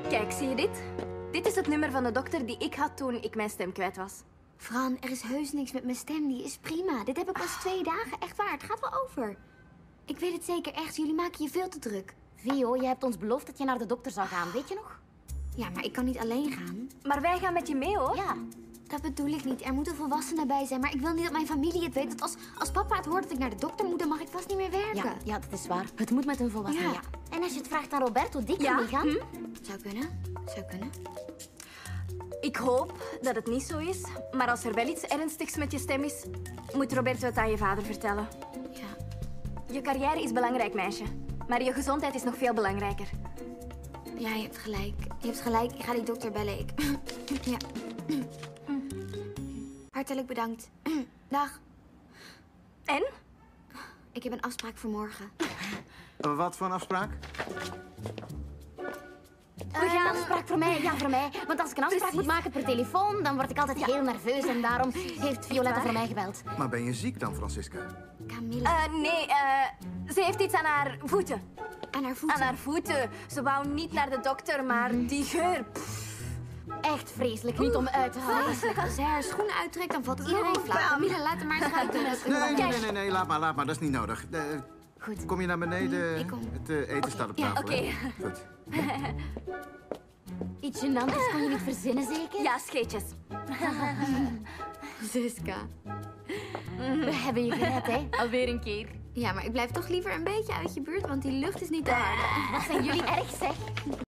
Kijk, zie je dit? Dit is het nummer van de dokter die ik had toen ik mijn stem kwijt was. Fran, er is heus niks met mijn stem. Die is prima. Dit heb ik pas 2 dagen. Echt waar, het gaat wel over. Ik weet het zeker echt. Jullie maken je veel te druk. Vio, je hebt ons beloofd dat je naar de dokter zou gaan, weet je nog? Ja, maar ik kan niet alleen gaan. Maar wij gaan met je mee, hoor. Ja. Dat bedoel ik niet. Er moeten volwassenen bij zijn. Maar ik wil niet dat mijn familie het weet. Dat als papa het hoort dat ik naar de dokter moet, dan mag ik vast niet meer werken. Ja, dat is waar. Het moet met een volwassene, Ja. ja. En als je het vraagt aan Roberto, die kan Ja, niet gaan. Zou kunnen. Zou kunnen. Ik hoop dat het niet zo is. Maar als er wel iets ernstigs met je stem is, moet Roberto het aan je vader vertellen. Ja. Je carrière is belangrijk, meisje. Maar je gezondheid is nog veel belangrijker. Ja, je hebt gelijk. Je hebt gelijk. Ik ga die dokter bellen. Ja. Hartelijk bedankt. Dag. En? Ik heb een afspraak voor morgen. Wat voor een afspraak? We gaan een afspraak voor mij, ja, voor mij. Want als ik een afspraak Precies. moet maken per telefoon, dan word ik altijd heel nerveus. En daarom heeft Violetta voor mij gebeld. Maar ben je ziek dan, Francisca? Camilla. Nee, ze heeft iets aan haar voeten. Aan haar voeten. Aan haar voeten. Ze wou niet naar de dokter, maar die geur. Echt vreselijk, niet om uit te halen. Vreselijk. Als hij haar schoenen uittrekt, dan valt iedereen flauw. Camilla, laat hem maar eens uit. Nee, laat maar, dat is niet nodig. Goed. Kom je naar beneden? Ik kom. Het eten staat op Ja, tafel. oké. hè? Goed. Iets gênants kon je niet verzinnen, zeker? Ja, scheetjes. Zuska. We hebben je gered, hè? Alweer een keer. Ja, maar ik blijf toch liever een beetje uit je buurt, want die lucht is niet te hard. Wat zijn jullie erg, zeg?